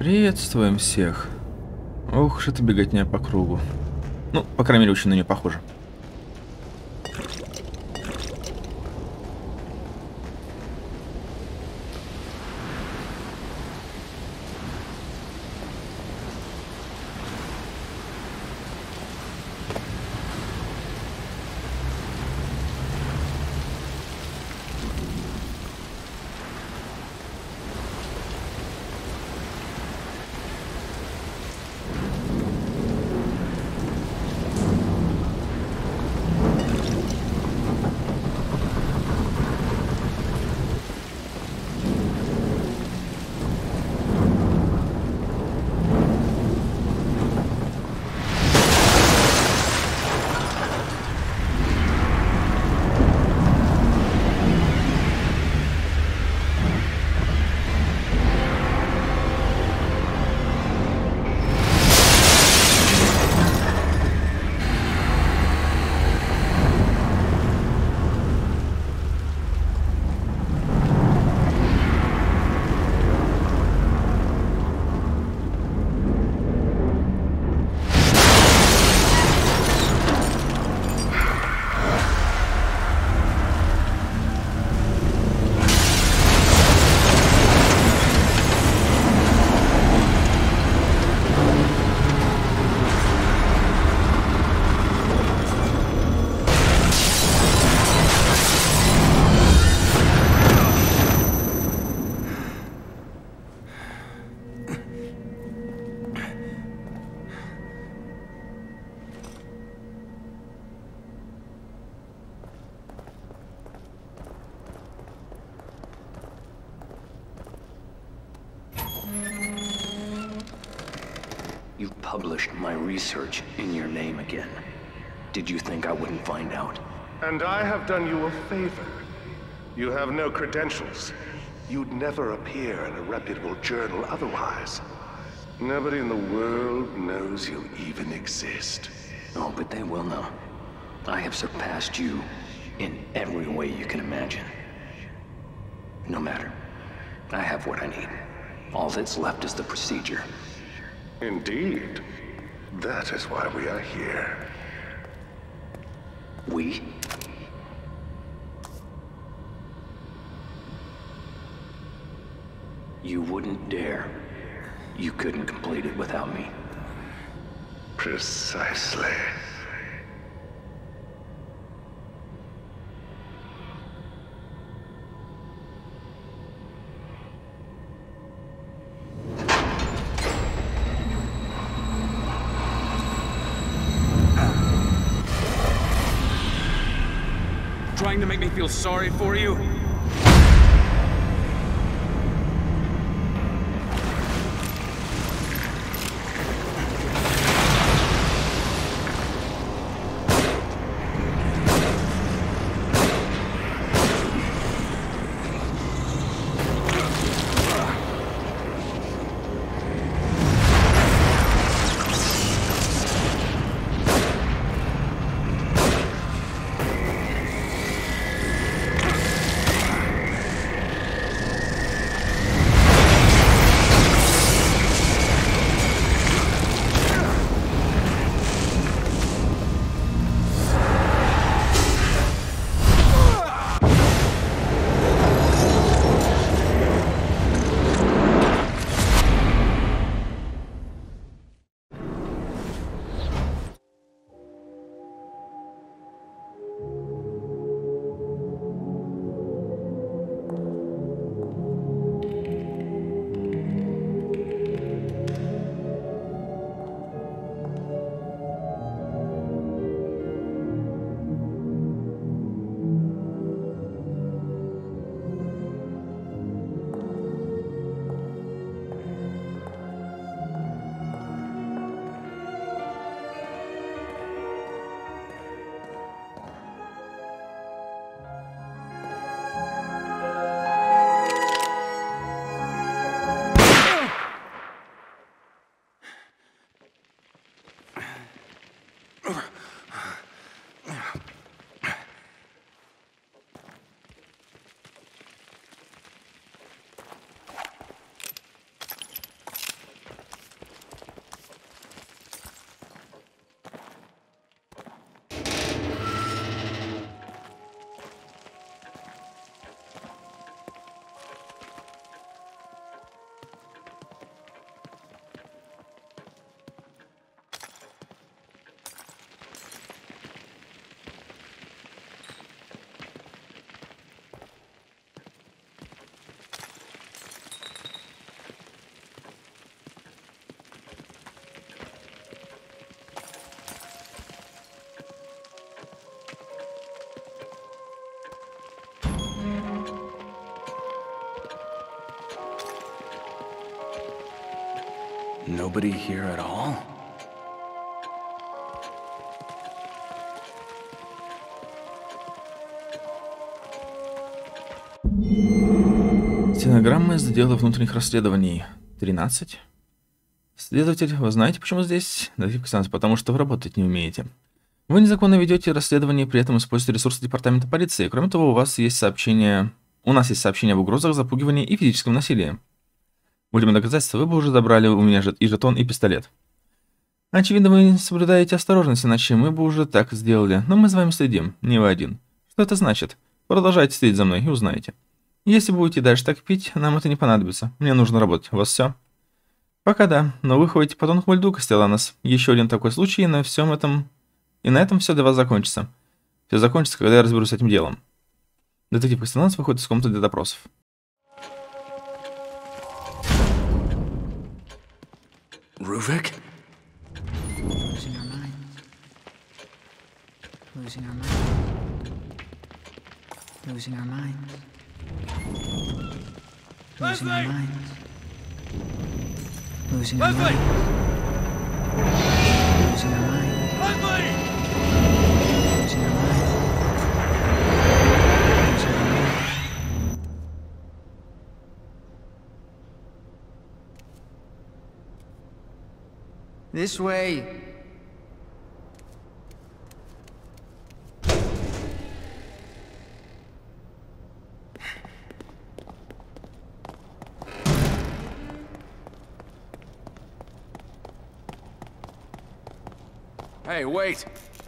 Приветствуем всех. Ох уж эта беготня по кругу. Ну, по крайней мере, очень на нее похоже. You published my research in your name again. Did you think I wouldn't find out? And I have done you a favor. You have no credentials. You'd never appear in a reputable journal otherwise. Nobody in the world knows you even exist. Oh, but they will know. I have surpassed you in every way you can imagine. No matter. I have what I need. All that's left is the procedure. Indeed. That is why we are here. We? You wouldn't dare. You couldn't complete it without me. Precisely. Trying to make me feel sorry for you? Nobody here at all? Стенограмма из отдела внутренних расследований. 13. Следователь, вы знаете, почему здесь? Детектив Ксанс, потому что вы работать не умеете. Вы незаконно ведете расследование, при этом используете ресурсы департамента полиции. Кроме того, у нас есть сообщение об угрозах, запугивании и физическом насилии. Будем доказательства, вы бы уже забрали у меня и жетон, и пистолет. Очевидно, вы не соблюдаете осторожность, иначе мы бы уже так сделали. Но мы за вами следим, не вы один. Что это значит? Продолжайте следить за мной и узнаете. Если будете дальше так пить, нам это не понадобится. Мне нужно работать. У вас все? Пока да, но вы ходите по тонкому льду, Кастеланос. Еще один такой случай, и на этом все для вас закончится. Все закончится, когда я разберусь с этим делом. Детектив Кастеланос выходит из комнаты для допросов. Ruvik? Losing our minds. Losing our minds. Losing our minds. Losing our minds. Losing our minds. Losing our minds. Losing our minds. Losing our minds. This way. Hey, wait!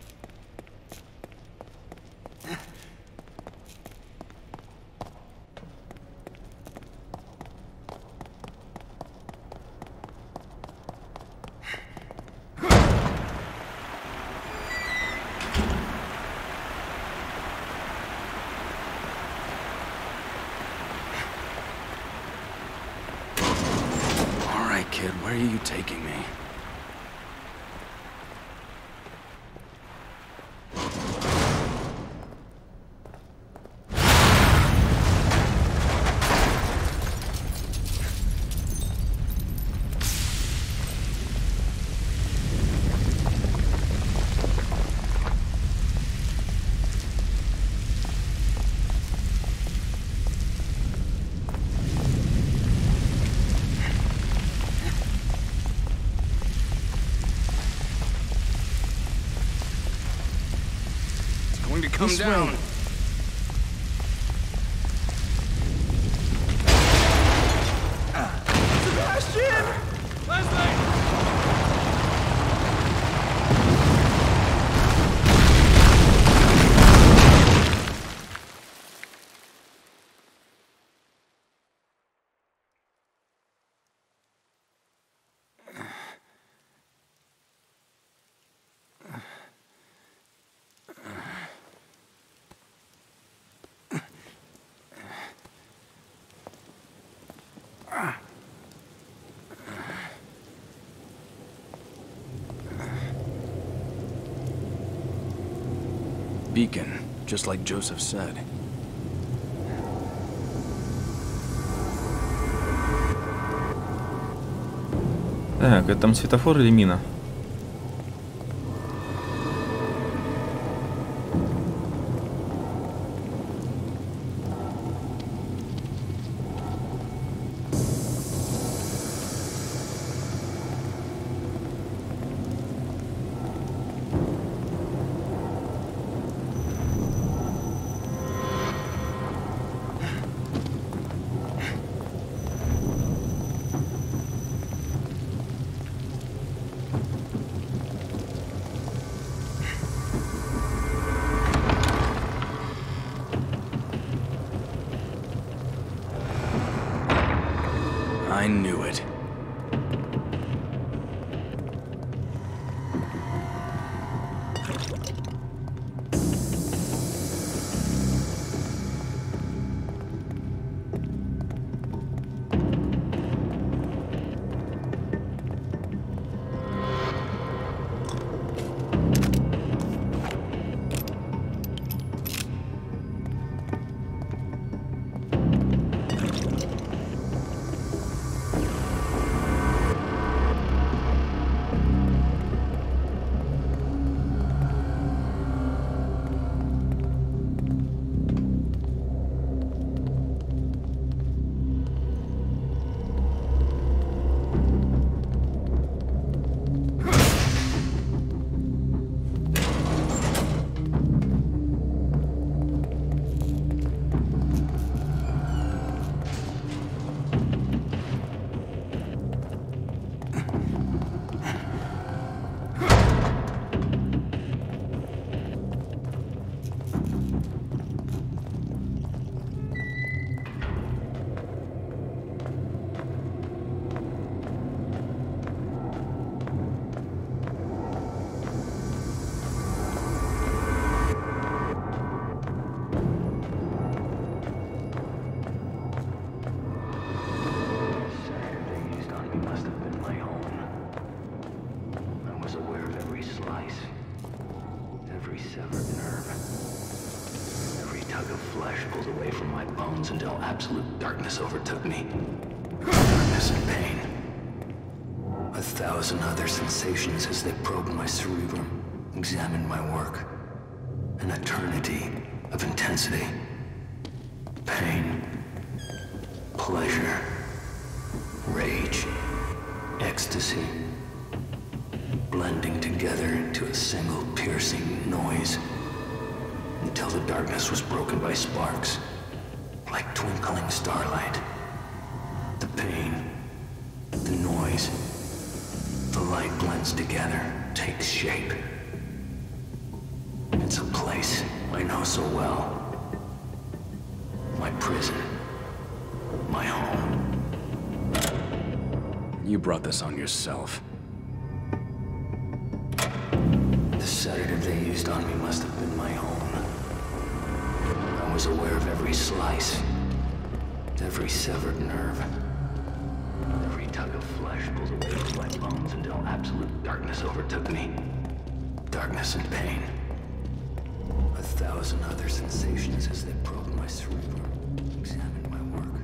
All right, kid, where are you taking me? Going to come down. Sebastian! Leslie! Beacon, just like Joseph said. Так, это там светофор или мина? I knew it. slice, every severed nerve, every tug of flesh pulled away from my bones until absolute darkness overtook me. Darkness and pain. 1,000 other sensations as they probed my cerebrum, examined my work. An eternity of intensity. Pain. Pleasure. Rage. Ecstasy. Blending together into a single piercing noise. Until the darkness was broken by sparks. Like twinkling starlight. The pain. The noise. The light blends together, takes shape. It's a place I know so well. My prison. My home. You brought this on yourself. The sedative they used on me must have been my own. I was aware of every slice, every severed nerve, every tug of flesh pulled away from my bones until absolute darkness overtook me. Darkness and pain. 1,000 other sensations as they probed my cerebrum, examined my work.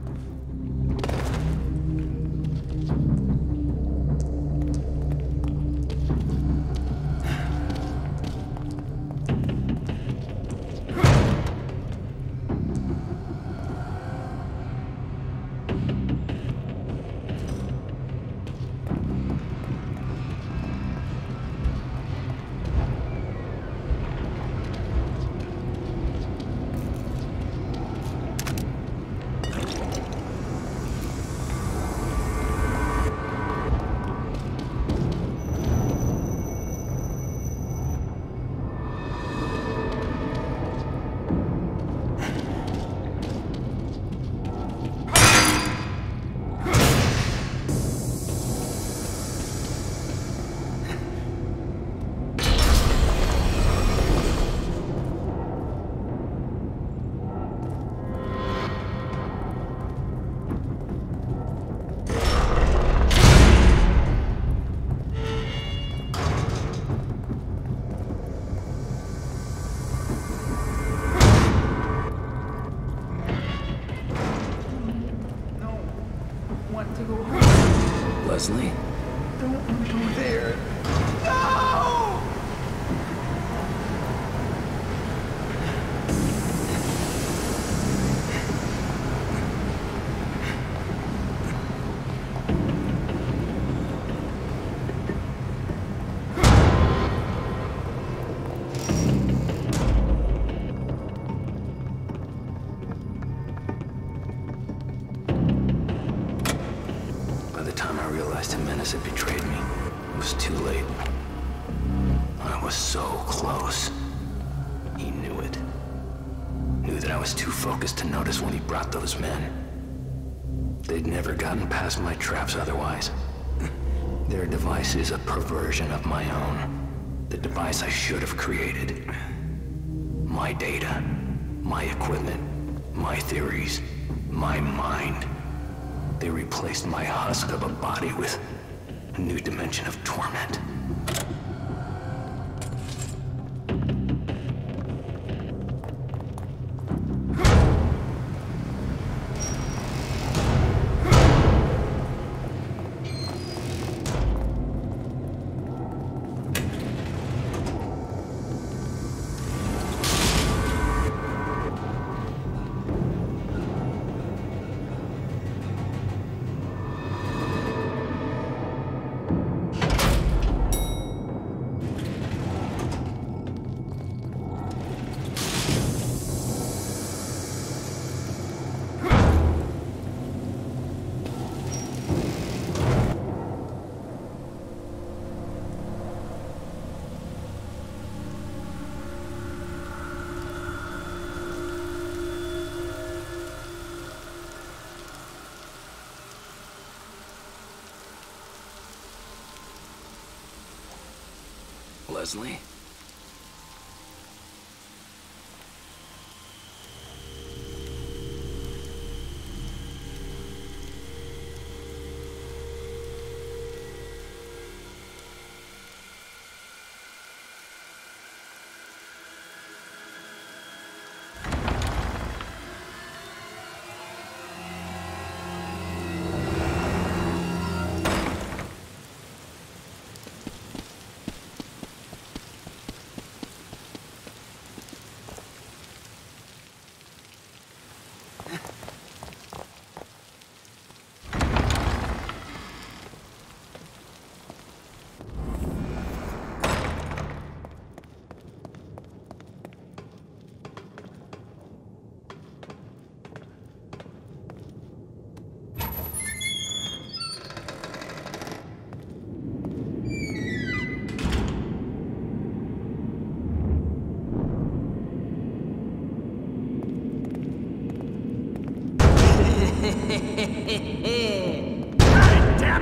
Leslie? Don't go there. No! By the time I realized Jimenez had betrayed me, it was too late. I was so close. He knew it. Knew that I was too focused to notice when he brought those men. They'd never gotten past my traps otherwise. Their device is a perversion of my own. The device I should have created. My data, my equipment, my theories, my mind. They replaced my husk of a body with a new dimension of torment. Leslie?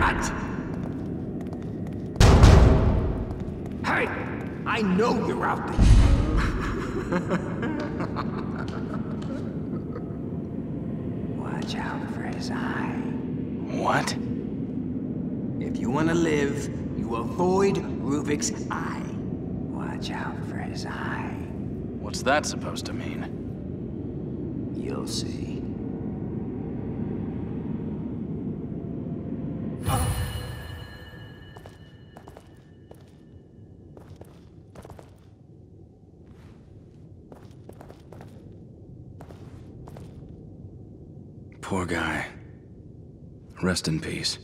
not! Hey! I know you're out there! Watch out for his eye. What? If you want to live, you avoid Ruvik's eye. Watch out for his eye. What's that supposed to mean? You'll see. Poor guy. Rest in peace.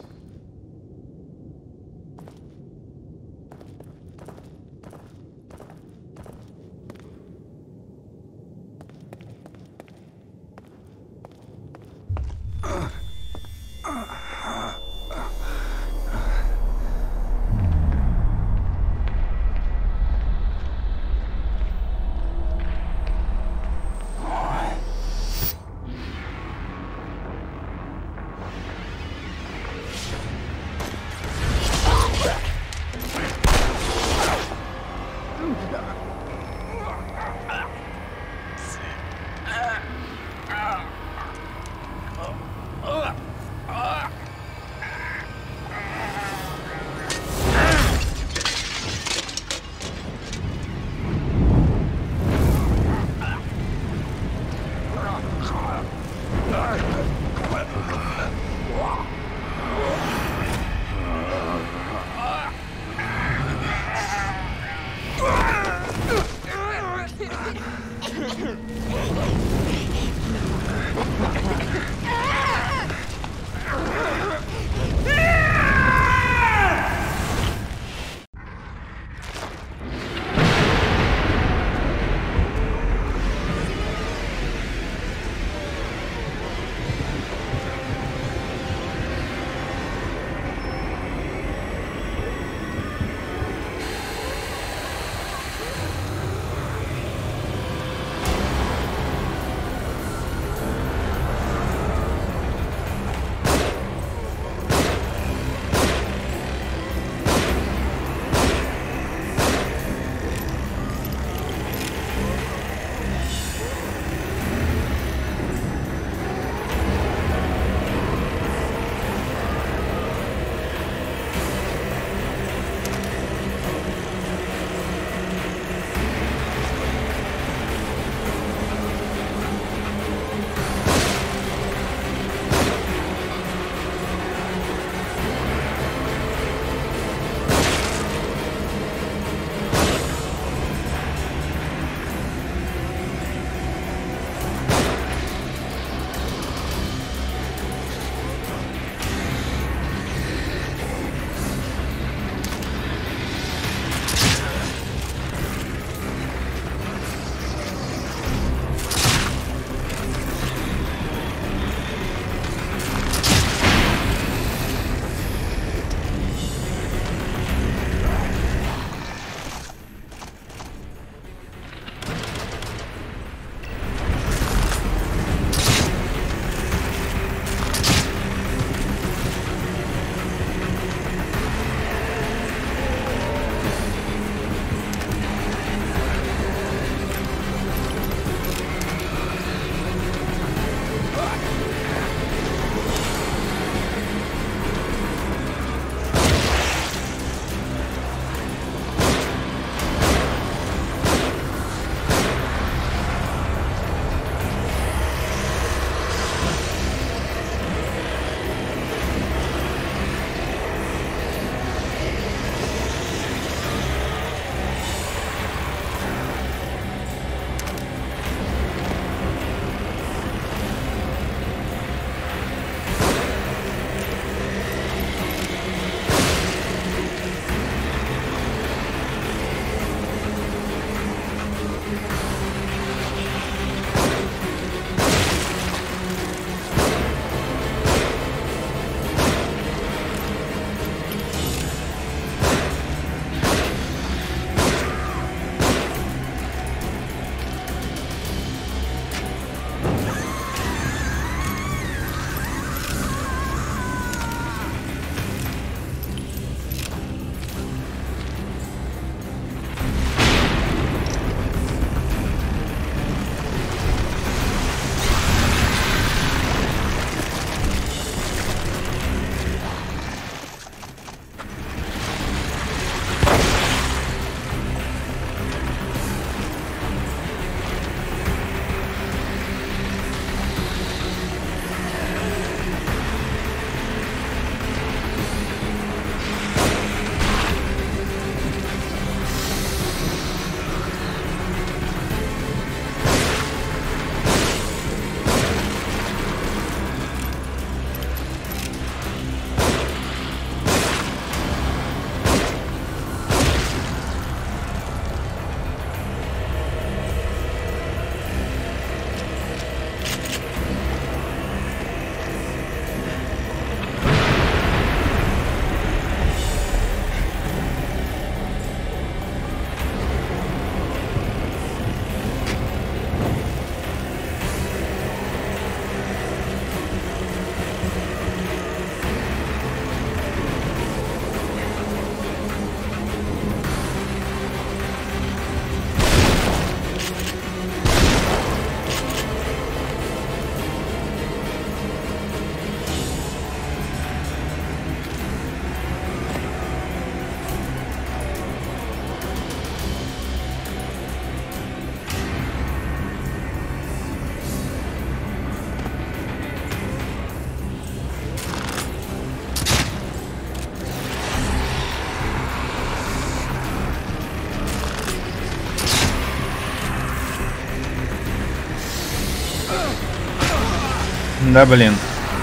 Да, блин.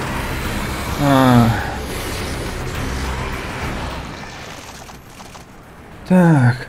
Так.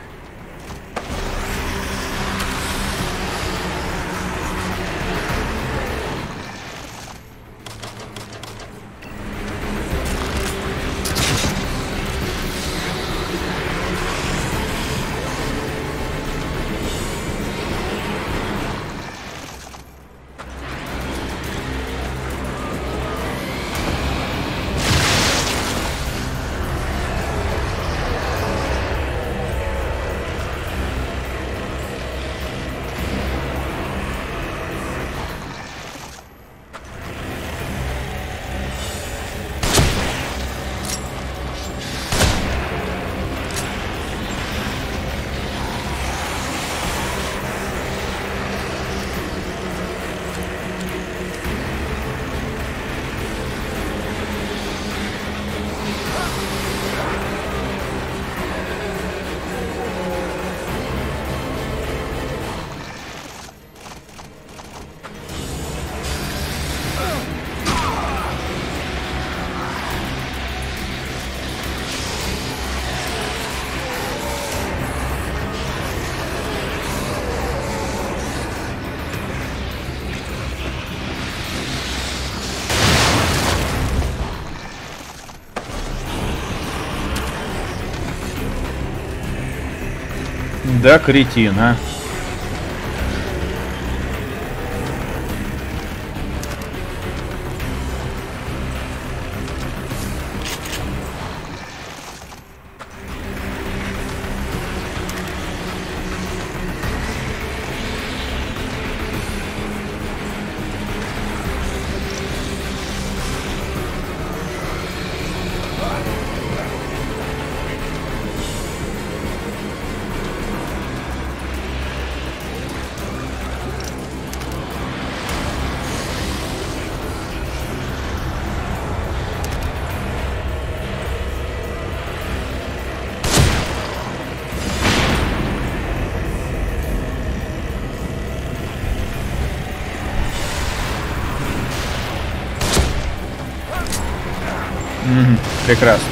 Да, кретин, а. Прекрасно.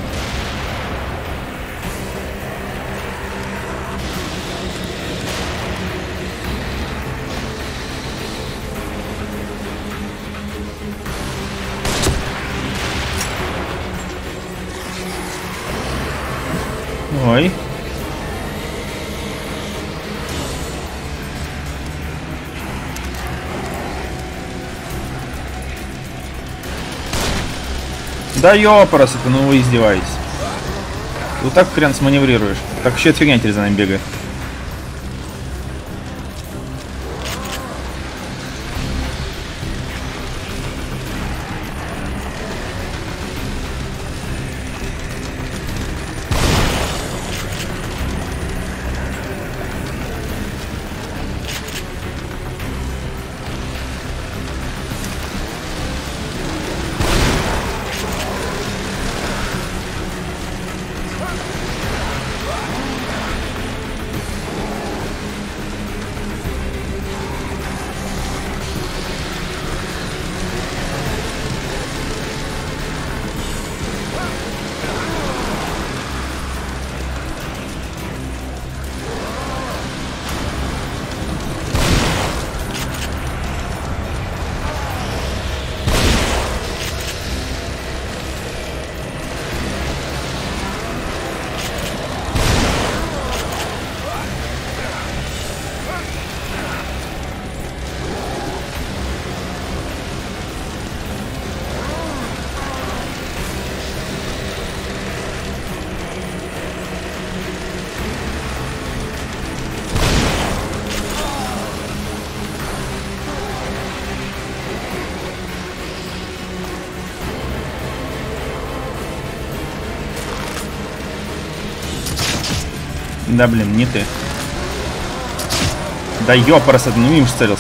Ой. Да ёпрст, это, ну вы издеваетесь. Вот так хрен сманеврируешь. Так еще эта фигня теперь за нами бегает. Да блин, не ты. Да ёпрст, ну мимо целился.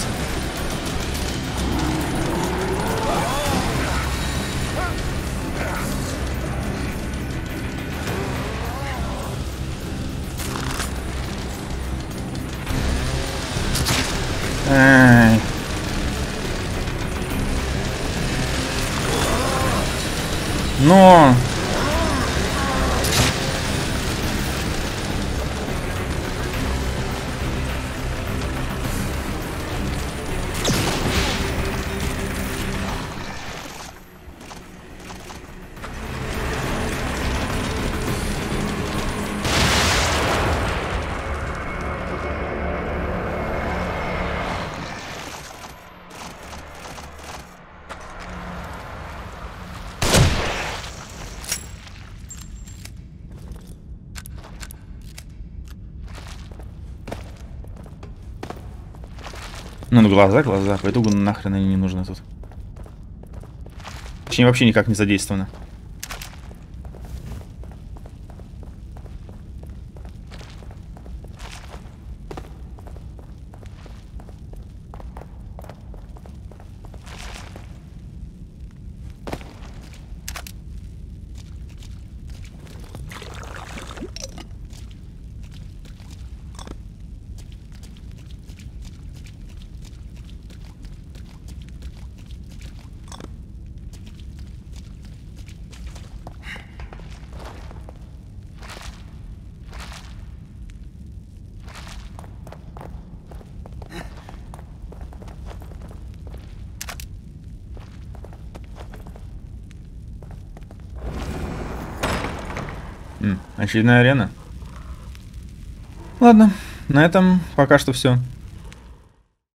Ай. Но... Ну, глаза, по итогу нахрен они не нужны тут. Точнее, вообще никак не задействованы. Очередная арена. Ладно, на этом пока что все.